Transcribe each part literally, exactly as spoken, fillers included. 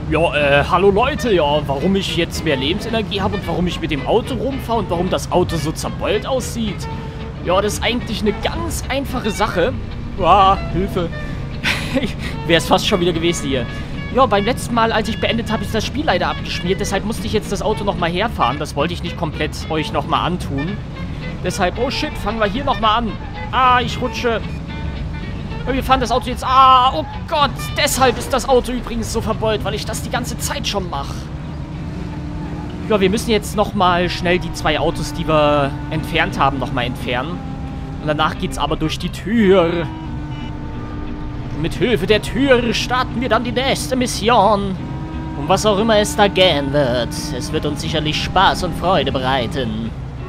Ja, äh, hallo Leute, ja, warum ich jetzt mehr Lebensenergie habe und warum ich mit dem Auto rumfahre und warum das Auto so zerbeult aussieht. Ja, das ist eigentlich eine ganz einfache Sache. Ah, Hilfe. Wäre es fast schon wieder gewesen hier. Ja, beim letzten Mal, als ich beendet habe, ist das Spiel leider abgeschmiert. Deshalb musste ich jetzt das Auto nochmal herfahren. Das wollte ich nicht komplett euch nochmal antun. Deshalb, oh shit, fangen wir hier nochmal an. Ah, ich rutsche. Wir fahren das Auto jetzt... Ah, oh Gott. Deshalb ist das Auto übrigens so verbeult, weil ich das die ganze Zeit schon mache. Ja, wir müssen jetzt nochmal schnell die zwei Autos, die wir entfernt haben, nochmal entfernen. Und danach geht's aber durch die Tür. Und mit Hilfe der Tür starten wir dann die nächste Mission. Und was auch immer es da gehen wird, es wird uns sicherlich Spaß und Freude bereiten.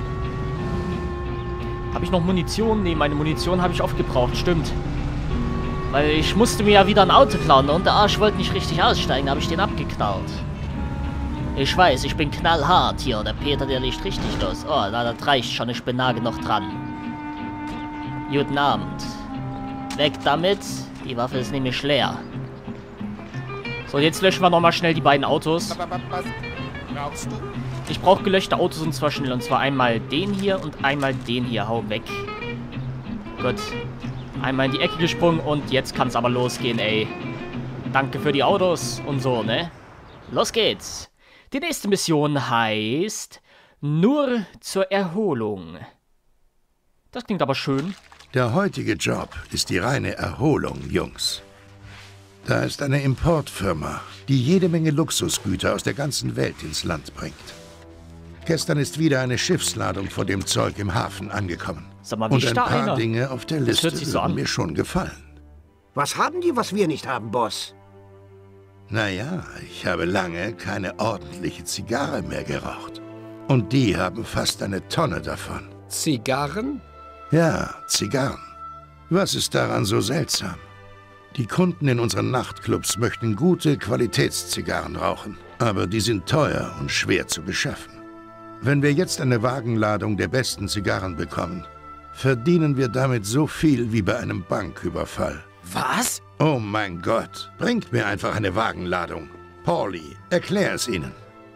Habe ich noch Munition? Ne, meine Munition habe ich aufgebraucht, stimmt. Weil ich musste mir ja wieder ein Auto klauen und der Arsch wollte nicht richtig aussteigen, habe ich den abgeknallt. Ich weiß, ich bin knallhart hier. Der Peter, der liegt richtig los. Oh, na, das reicht schon. Ich bin nah genug dran. Guten Abend. Weg damit. Die Waffe ist nämlich leer. So, jetzt löschen wir nochmal schnell die beiden Autos. Was brauchst du? Ich brauche gelöschte Autos und zwar schnell. Und zwar einmal den hier und einmal den hier. Hau weg. Gut. Einmal in die Ecke gesprungen und jetzt kann es aber losgehen, ey. Danke für die Autos und so, ne? Los geht's. Die nächste Mission heißt nur zur Erholung. Das klingt aber schön. Der heutige Job ist die reine Erholung, Jungs. Da ist eine Importfirma, die jede Menge Luxusgüter aus der ganzen Welt ins Land bringt. Gestern ist wieder eine Schiffsladung von dem Zeug im Hafen angekommen. Sag mal, wie Und ein ist da paar einer? Dinge auf der Das Liste hört sich so würden an. mir schon gefallen. Was haben die, was wir nicht haben, Boss? Naja, ich habe lange keine ordentliche Zigarre mehr geraucht. Und die haben fast eine Tonne davon. Zigarren? Ja, Zigarren. Was ist daran so seltsam? Die Kunden in unseren Nachtclubs möchten gute Qualitätszigarren rauchen. Aber die sind teuer und schwer zu beschaffen. Wenn wir jetzt eine Wagenladung der besten Zigarren bekommen, verdienen wir damit so viel wie bei einem Banküberfall. Was? Oh mein Gott, bringt mir einfach eine Wagenladung. Pauli, erklär es ihnen.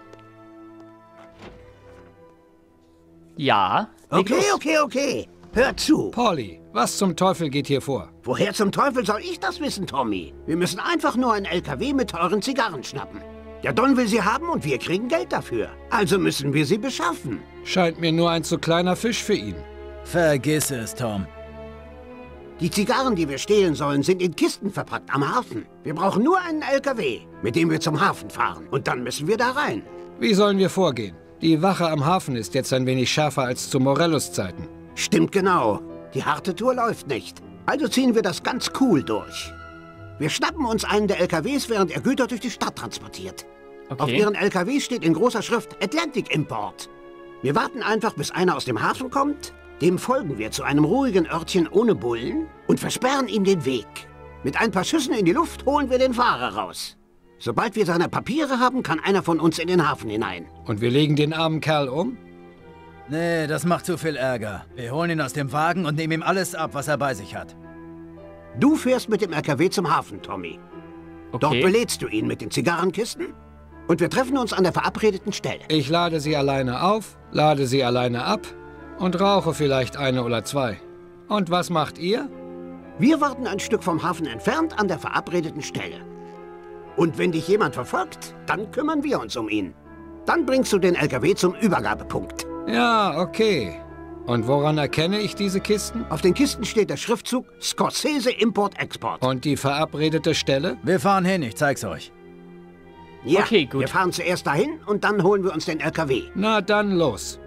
Ja. leg Okay, los. okay, okay. Hör zu. Polly, was zum Teufel geht hier vor? Woher zum Teufel soll ich das wissen, Tommy? Wir müssen einfach nur einen L K W mit teuren Zigarren schnappen. Der Don will sie haben und wir kriegen Geld dafür. Also müssen wir sie beschaffen. Scheint mir nur ein zu kleiner Fisch für ihn. Vergiss es, Tom. Die Zigarren, die wir stehlen sollen, sind in Kisten verpackt am Hafen. Wir brauchen nur einen L K W, mit dem wir zum Hafen fahren. Und dann müssen wir da rein. Wie sollen wir vorgehen? Die Wache am Hafen ist jetzt ein wenig schärfer als zu Morellos Zeiten. Stimmt genau. Die harte Tour läuft nicht. Also ziehen wir das ganz cool durch. Wir schnappen uns einen der L K Ws, während er Güter durch die Stadt transportiert. Okay. Auf ihren L K W steht in großer Schrift Atlantic Import. Wir warten einfach, bis einer aus dem Hafen kommt. Dem folgen wir zu einem ruhigen Örtchen ohne Bullen und versperren ihm den Weg. Mit ein paar Schüssen in die Luft holen wir den Fahrer raus. Sobald wir seine Papiere haben, kann einer von uns in den Hafen hinein. Und wir legen den armen Kerl um? Nee, das macht zu viel Ärger. Wir holen ihn aus dem Wagen und nehmen ihm alles ab, was er bei sich hat. Du fährst mit dem L K W zum Hafen, Tommy. Dort Okay. belädst du ihn mit den Zigarrenkisten und wir treffen uns an der verabredeten Stelle. Ich lade sie alleine auf, lade sie alleine ab und rauche vielleicht eine oder zwei. Und was macht ihr? Wir warten ein Stück vom Hafen entfernt an der verabredeten Stelle. Und wenn dich jemand verfolgt, dann kümmern wir uns um ihn. Dann bringst du den L K W zum Übergabepunkt. Ja, okay. Und woran erkenne ich diese Kisten? Auf den Kisten steht der Schriftzug Scorsese Import-Export. Und die verabredete Stelle? Wir fahren hin, ich zeig's euch. Ja, Okay, gut. wir fahren zuerst dahin und dann holen wir uns den L K W. Na dann los.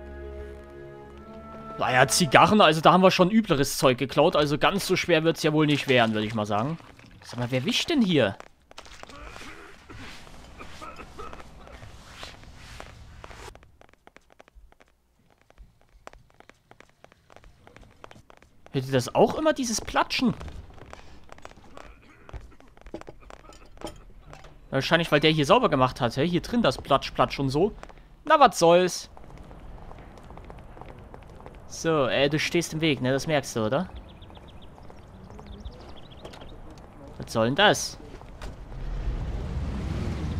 Naja, Zigarren, also da haben wir schon übleres Zeug geklaut. Also ganz so schwer wird es ja wohl nicht werden, würde ich mal sagen. Sag mal, wer wischt denn hier? Hört ihr das auch immer, dieses Platschen? Wahrscheinlich, weil der hier sauber gemacht hat, hä? Hier drin das Platsch, Platsch und so. Na, was soll's? So, äh, du stehst im Weg, ne? Das merkst du, oder? Was soll denn das?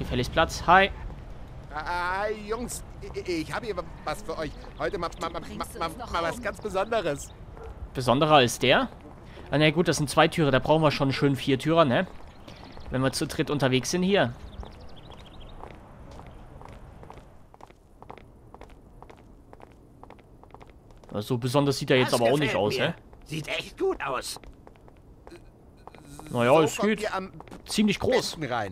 Gefälligst Platz. Hi. Ah, Jungs, ich, ich habe hier was für euch. Heute mal, mal, mal, mal, mal was ganz Besonderes. Besonderer als der? Ah, na gut, das sind zwei Türe. Da brauchen wir schon schön vier Türer, ne? Wenn wir zu dritt unterwegs sind hier. So besonders sieht er jetzt Das aber auch nicht gefällt aus, mir. hä? Sieht echt gut aus. Naja, So es kommt geht. ihr am Ziemlich groß. besten rein.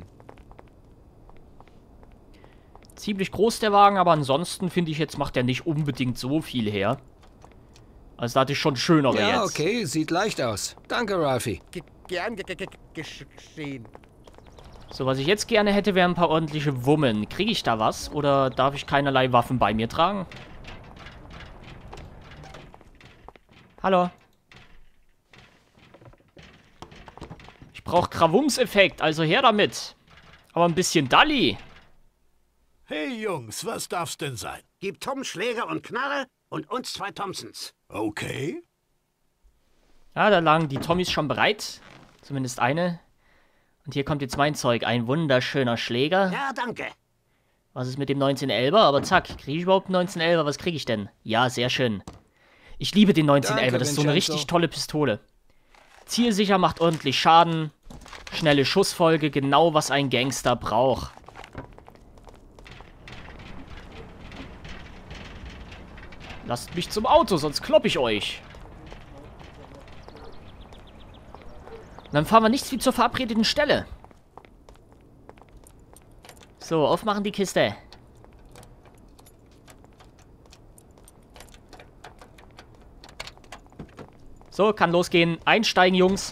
Ziemlich groß der Wagen, aber ansonsten finde ich jetzt macht er nicht unbedingt so viel her. Also da hatte ich schon schönere Ja, jetzt. okay, sieht leicht aus. Danke, Ralphie. Ge gern ge ge ge geschehen. So, was ich jetzt gerne hätte, wären ein paar ordentliche Wummen. Kriege ich da was? Oder darf ich keinerlei Waffen bei mir tragen? Hallo? Ich brauche Krawums-Effekt, also her damit. Aber ein bisschen Dalli. Hey Jungs, was darf's denn sein? Gib Tom Schläger und Knarre und uns zwei Thompsons. Okay. Ja, da lagen die Tommys schon bereit. Zumindest eine. Und hier kommt jetzt mein Zeug. Ein wunderschöner Schläger. Ja, danke. Was ist mit dem neunzehnelfer? Aber zack, kriege ich überhaupt einen neunzehnelfer? Was kriege ich denn? Ja, sehr schön. Ich liebe den neunzehnelfer. Danke, Das ist so eine Vincenzo. richtig tolle Pistole. Zielsicher, macht ordentlich Schaden. Schnelle Schussfolge, genau was ein Gangster braucht. Lasst mich zum Auto, sonst klopp ich euch. Und dann fahren wir nicht wie zur verabredeten Stelle. So, aufmachen die Kiste. So, kann losgehen. Einsteigen, Jungs.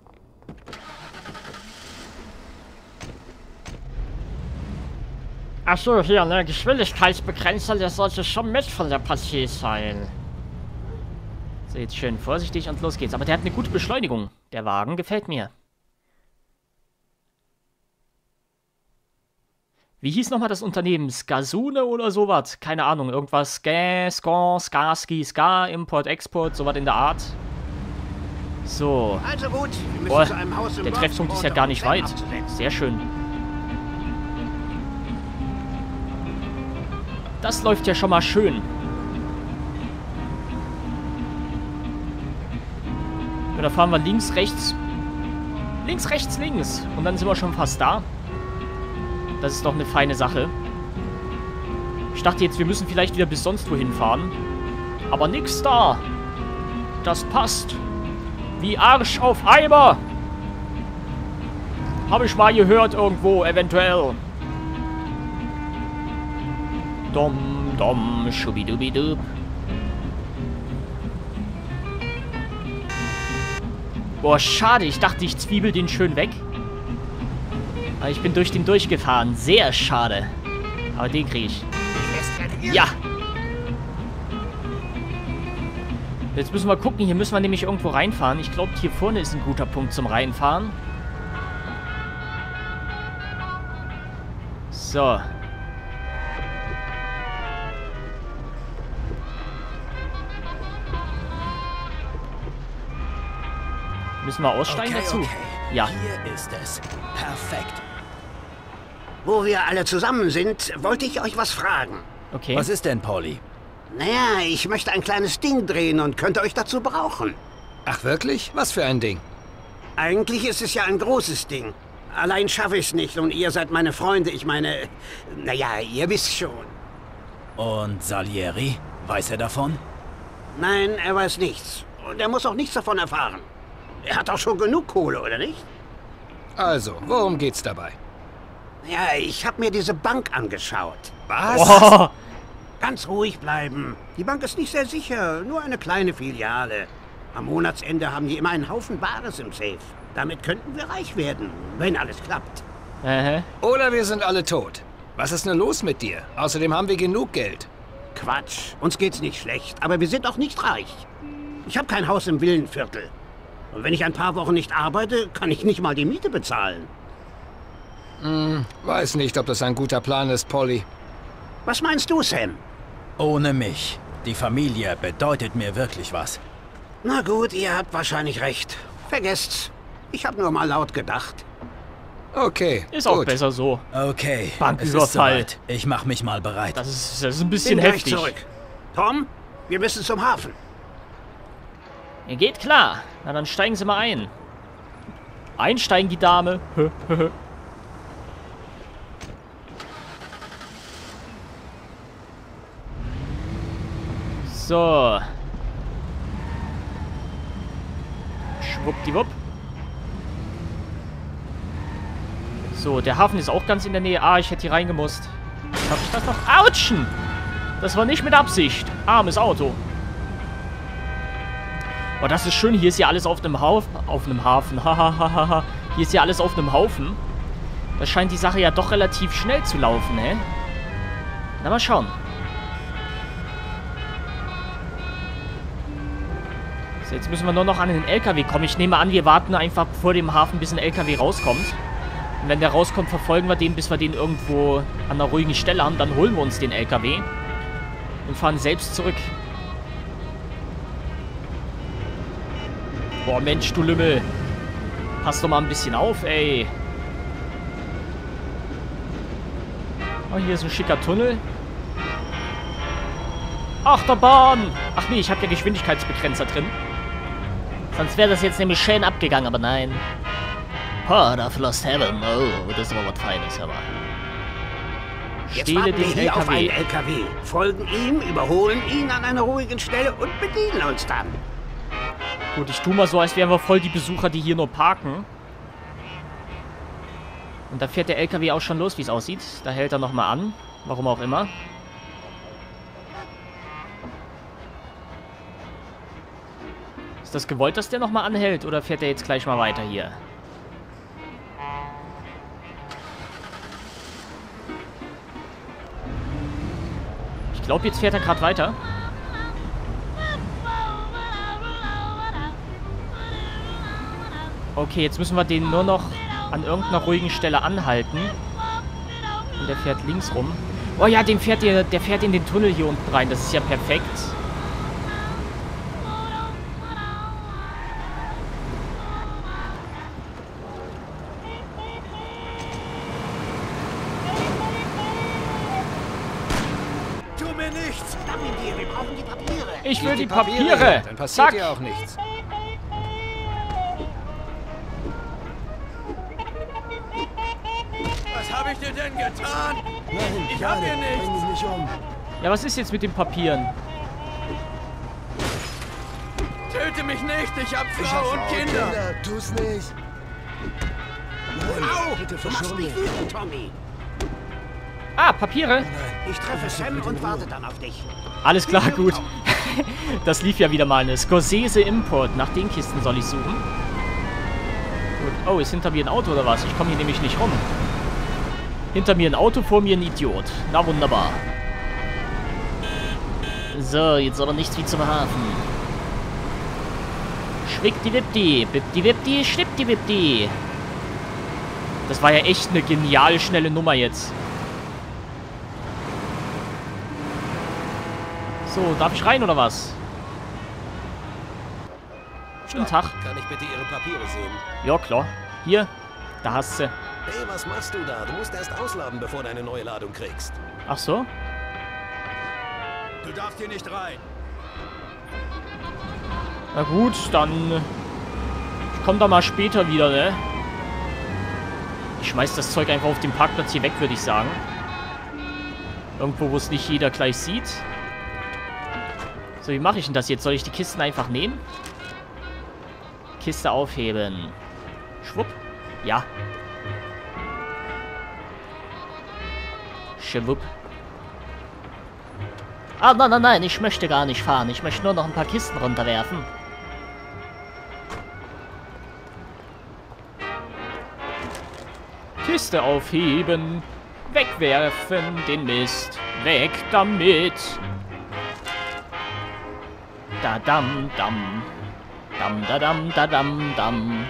Achso, hier, ne? Geschwindigkeitsbegrenzer, der sollte schon mit von der Partie sein. So, jetzt schön vorsichtig und los geht's. Aber der hat eine gute Beschleunigung. Der Wagen gefällt mir. Wie hieß nochmal das Unternehmen? Skazune oder sowas? Keine Ahnung. Irgendwas. Ska, Ska, Skaski, Ska, Import, Export, sowas in der Art. So. Also gut, wir müssen Boah, zu einem Haus im der Treffpunkt ist ja Dorf, gar um nicht Sam weit. abzusetzen. Sehr schön. Das läuft ja schon mal schön. Ja, da fahren wir links, rechts. Links, rechts, links. Und dann sind wir schon fast da. Das ist doch eine feine Sache. Ich dachte jetzt, wir müssen vielleicht wieder bis sonst wohin fahren. Aber nix da. Das passt. Wie Arsch auf Eimer. Habe ich mal gehört irgendwo, eventuell. Dom, dom, schubidubidub. Boah, schade. Ich dachte, ich zwiebel den schön weg. Aber ich bin durch den durchgefahren. Sehr schade. Aber den kriege ich. Ja. Jetzt müssen wir gucken. Hier müssen wir nämlich irgendwo reinfahren. Ich glaube, hier vorne ist ein guter Punkt zum Reinfahren. So. Müssen wir aussteigen Okay, dazu? okay. Ja. Hier ist es. Perfekt. Wo wir alle zusammen sind, wollte ich euch was fragen. Okay. Was ist denn, Pauli? Naja, ich möchte ein kleines Ding drehen und könnte euch dazu brauchen. Ach wirklich? Was für ein Ding? Eigentlich ist es ja ein großes Ding. Allein schaffe ich es nicht und ihr seid meine Freunde. Ich meine, naja, ihr wisst schon. Und Salieri? Weiß er davon? Nein, er weiß nichts. Und er muss auch nichts davon erfahren. Er hat auch schon genug Kohle, oder nicht? Also, worum geht's dabei? Ja, ich habe mir diese Bank angeschaut. Was? Oh, Ganz ruhig bleiben. Die Bank ist nicht sehr sicher, nur eine kleine Filiale. Am Monatsende haben die immer einen Haufen Bares im Safe. Damit könnten wir reich werden, wenn alles klappt. äh, Oder wir sind alle tot. Was ist denn los mit dir? Außerdem haben wir genug Geld. Quatsch, uns geht's nicht schlecht, aber wir sind auch nicht reich. Ich habe kein Haus im Villenviertel. Und wenn ich ein paar Wochen nicht arbeite, kann ich nicht mal die Miete bezahlen. Weiß nicht, ob das ein guter Plan ist, Polly. Was meinst du, Sam? Ohne mich. Die Familie bedeutet mir wirklich was. Na gut, ihr habt wahrscheinlich recht. Vergesst's. Ich habe nur mal laut gedacht. Okay, Ist auch gut. besser so. Okay, es ist Banküberfall. soweit. Ich mach mich mal bereit. Das ist, das ist ein Bin bisschen gleich heftig. zurück. Tom, wir müssen zum Hafen. Ja, geht klar. Na, dann steigen Sie mal ein. Einsteigen, die Dame. So. Schwuppdiwupp. So, der Hafen ist auch ganz in der Nähe. Ah, ich hätte hier reingemusst. Hab ich das noch? Autschen! Das war nicht mit Absicht. Armes Auto. Oh, das ist schön. Hier ist ja alles auf einem Haufen. Auf einem Hafen. Hahaha. Hier ist ja alles auf einem Haufen. Da scheint die Sache ja doch relativ schnell zu laufen, hä? Na, mal schauen. So, jetzt müssen wir nur noch an den L K W kommen. Ich nehme an, wir warten einfach vor dem Hafen, bis ein L K W rauskommt. Und wenn der rauskommt, verfolgen wir den, bis wir den irgendwo an einer ruhigen Stelle haben. Dann holen wir uns den L K W. Und fahren selbst zurück. Boah, Mensch, du Lümmel. Pass doch mal ein bisschen auf, ey. Oh, hier ist ein schicker Tunnel. Achterbahn! Ach nee, ich habe ja Geschwindigkeitsbegrenzer drin. Sonst wäre das jetzt nämlich schön abgegangen, aber nein. Port of Lost Heaven. Oh, das ist aber was Feines, aber. Jetzt Stehle warten wir den hier auf einen L K W. L K W, folgen ihm, überholen ihn an einer ruhigen Stelle und bedienen uns dann. Gut, ich tue mal so, als wären wir voll die Besucher, die hier nur parken. Und da fährt der L K W auch schon los, wie es aussieht. Da hält er nochmal an. Warum auch immer. Ist das gewollt, dass der nochmal anhält? Oder fährt der jetzt gleich mal weiter hier? Ich glaube, jetzt fährt er gerade weiter. Okay, jetzt müssen wir den nur noch an irgendeiner ruhigen Stelle anhalten. Und der fährt links rum. Oh ja, den fährt der, der fährt in den Tunnel hier unten rein. Das ist ja perfekt. Tu mir nichts! Wir brauchen die Papiere. Ich will die, Die Papiere. her, Dann passiert Zack. dir auch nichts. Was habe ich dir denn getan? Nein, ich hab dir nichts. Bring mich nicht um. Ja, was ist jetzt mit den Papieren? Töte mich nicht, ich hab Frau und Kinder. Tu's nicht. Au, du machst mich wütend, Tommy. Ah, Papiere. Ich treffe Sam und warte dann auf dich. Alles klar, gut. Das lief ja wieder mal eine Scorsese Import. Nach den Kisten soll ich suchen. Gut. Oh, ist hinter mir ein Auto oder was? Ich komme hier nämlich nicht rum. Hinter mir ein Auto, vor mir ein Idiot. Na wunderbar. So, jetzt aber nichts wie zum Hafen. Schwippdiwippdi, bippdiwippdi, schnippdiwippdi. Das war ja echt eine genial schnelle Nummer jetzt. So, darf ich rein oder was? Guten Tag. Kann ich bitte Ihre Papiere sehen? Ja, klar. Hier, da hast du. Hey, was machst du da? Du musst erst ausladen, bevor du eine neue Ladung kriegst. Ach so? Du darfst hier nicht rein. Na gut, dann... Ich komm da mal später wieder, ne? Ich schmeiß das Zeug einfach auf den Parkplatz hier weg, würde ich sagen. Irgendwo, wo es nicht jeder gleich sieht. So, wie mache ich denn das jetzt? Soll ich die Kisten einfach nehmen? Kiste aufheben. Schwupp. Ja. Schwupp. Ah, nein, nein, nein, ich möchte gar nicht fahren. Ich möchte nur noch ein paar Kisten runterwerfen. Kiste aufheben. Wegwerfen, den Mist. Weg damit. Da dam dam. Dam da dam da dam dam.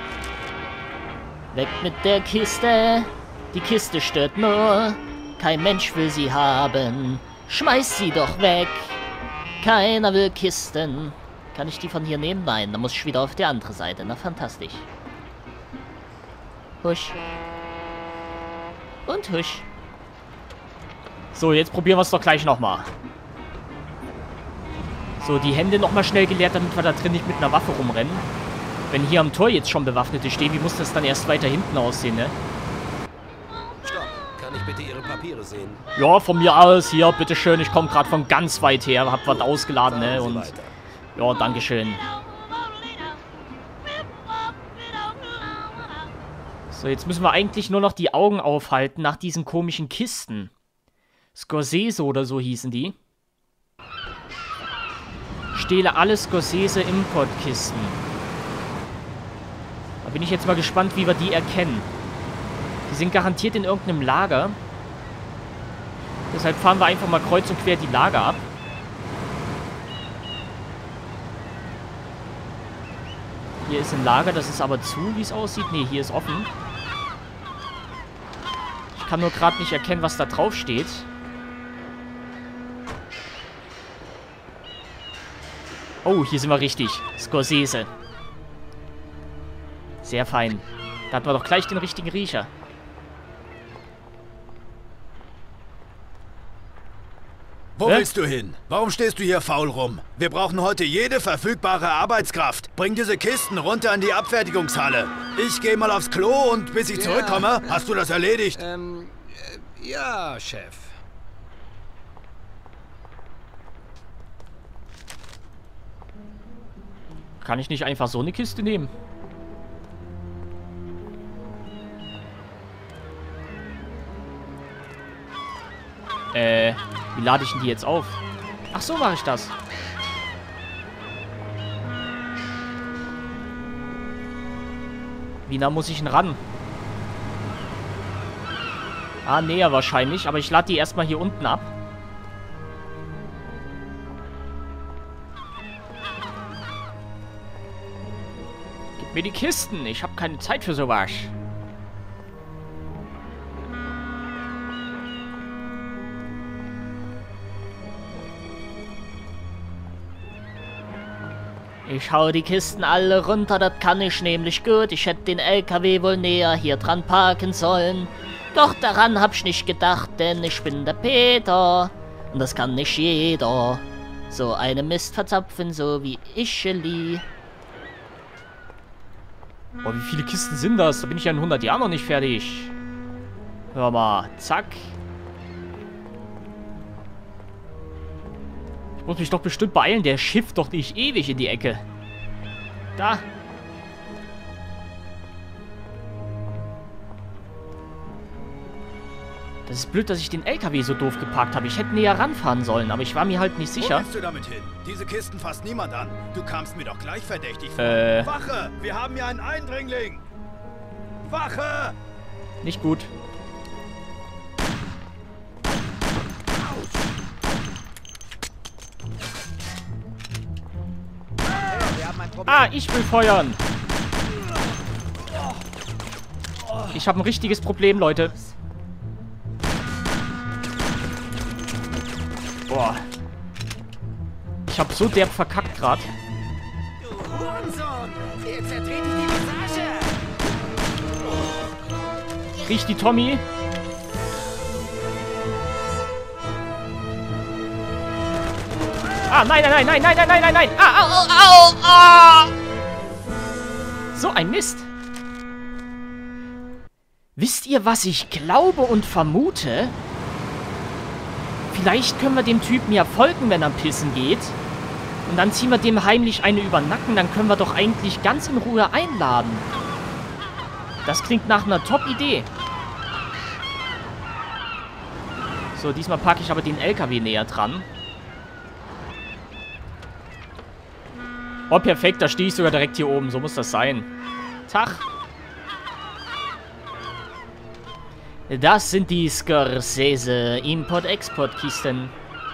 Weg mit der Kiste. Die Kiste stört nur. Kein Mensch will sie haben. Schmeiß sie doch weg. Keiner will Kisten. Kann ich die von hier nehmen? Nein, dann muss ich wieder auf die andere Seite. Na, fantastisch. Husch. Und husch. So, jetzt probieren wir es doch gleich nochmal. So, die Hände nochmal schnell geleert, damit wir da drin nicht mit einer Waffe rumrennen. Wenn hier am Tor jetzt schon Bewaffnete stehen, wie muss das dann erst weiter hinten aussehen, ne? Stopp. Kann ich bitte Ihre Papiere sehen? Ja, von mir aus. Hier, bitteschön. Ich komme gerade von ganz weit her. Hab was ausgeladen, ne? Und ja, dankeschön. So, jetzt müssen wir eigentlich nur noch die Augen aufhalten nach diesen komischen Kisten. Scorsese oder so hießen die. Stehle alle Scorsese-Importkisten. Da bin ich jetzt mal gespannt, wie wir die erkennen. Die sind garantiert in irgendeinem Lager. Deshalb fahren wir einfach mal kreuz und quer die Lager ab. Hier ist ein Lager, das ist aber zu, wie es aussieht. Ne, hier ist offen. Ich kann nur gerade nicht erkennen, was da drauf steht. Oh, hier sind wir richtig. Scorsese. Sehr fein. Da hatten wir doch gleich den richtigen Riecher. Wo Hä? willst du hin? Warum stehst du hier faul rum? Wir brauchen heute jede verfügbare Arbeitskraft. Bring diese Kisten runter in die Abfertigungshalle. Ich gehe mal aufs Klo und bis ich Ja. zurückkomme, hast du das erledigt? Ähm, äh, ja, Chef. Kann ich nicht einfach so eine Kiste nehmen? Äh, wie lade ich denn die jetzt auf? Ach so, mache ich das. Wie nah muss ich denn ran? Ah, näher wahrscheinlich, aber ich lade die erstmal hier unten ab. Gib mir die Kisten, ich habe keine Zeit für sowas. Ich hau die Kisten alle runter, das kann ich nämlich gut. Ich hätte den L K W wohl näher hier dran parken sollen. Doch daran hab ich nicht gedacht, denn ich bin der Peter. Und das kann nicht jeder. So eine Mist verzapfen, so wie Ischeli. Boah, wie viele Kisten sind das? Da bin ich ja in hundert Jahren noch nicht fertig. Hör mal, zack. Ich muss mich doch bestimmt beeilen. Der schifft doch nicht ewig in die Ecke. Da. Das ist blöd, dass ich den L K W so doof geparkt habe. Ich hätte näher ranfahren sollen, aber ich war mir halt nicht Wo sicher. willst du damit hin? Diese Kisten fasst niemand an. Du kamst mir doch gleich verdächtig vor. Äh. Wache! Wir haben hier einen Eindringling! Wache! Nicht gut. Ah, ich will feuern. Ich habe ein richtiges Problem, Leute. Boah. Ich habe so derb verkackt gerade. Du Hurensohn! Jetzt zertrete ich die Visage! Riecht die Tommy. Ah, nein, nein, nein, nein, nein, nein, nein, nein. Ah, au, au, au, ah. So ein Mist. Wisst ihr, was ich glaube und vermute? Vielleicht können wir dem Typen ja folgen, wenn er pissen geht. Und dann ziehen wir dem heimlich eine über den Nacken. Dann können wir doch eigentlich ganz in Ruhe einladen. Das klingt nach einer Top-Idee. So, diesmal packe ich aber den L K W näher dran. Oh, perfekt. Da stehe ich sogar direkt hier oben. So muss das sein. Tag. Das sind die Scorsese Import-Export-Kisten.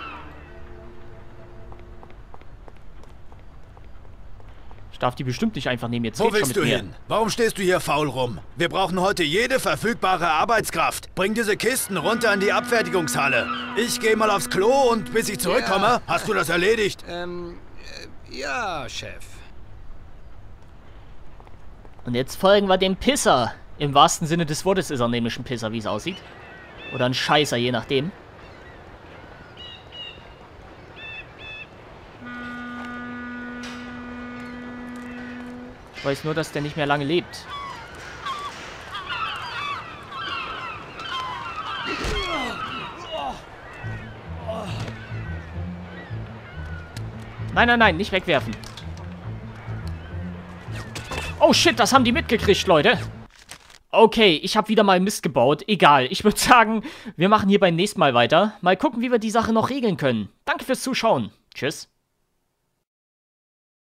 Ich darf die bestimmt nicht einfach nehmen. Jetzt Wo red schon willst mit du mir. hin? Warum stehst du hier faul rum? Wir brauchen heute jede verfügbare Arbeitskraft. Bring diese Kisten runter in die Abfertigungshalle. Ich gehe mal aufs Klo und bis ich zurückkomme, Ja. hast du das erledigt? Ähm, äh, ja, Chef. Und jetzt folgen wir dem Pisser. Im wahrsten Sinne des Wortes ist er nämlich ein Pisser, wie es aussieht. Oder ein Scheißer, je nachdem. Ich weiß nur, dass der nicht mehr lange lebt. Nein, nein, nein, nicht wegwerfen. Oh shit, das haben die mitgekriegt, Leute. Okay, ich habe wieder mal Mist gebaut. Egal, ich würde sagen, wir machen hier beim nächsten Mal weiter. Mal gucken, wie wir die Sache noch regeln können. Danke fürs Zuschauen. Tschüss.